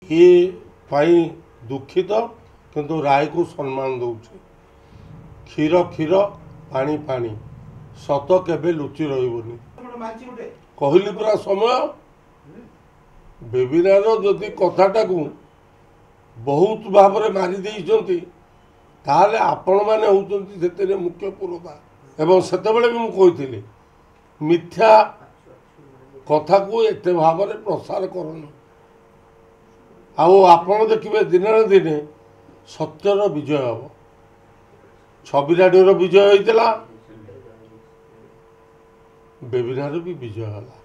ये पाई दुखित किंतु राय को सम्मान दौचे क्षीर क्षीर पानी पानी सत केबे लुचि रही कहली पूरा समय बेबीनार जदि कथाटा को बहुत भाव में मारी देइछंती ताले आपण माने होउछंती सेतेरे मुख्य पुरोधा एवं सेतेबेले भी मु कहिथिली मिथ्या कथा को एते भाव में प्रसार करन आओ आपण देखिबे दिन दिने सत्यर विजय हम छबिराडीर विजय होइतला बेबीनार भी विजय होला।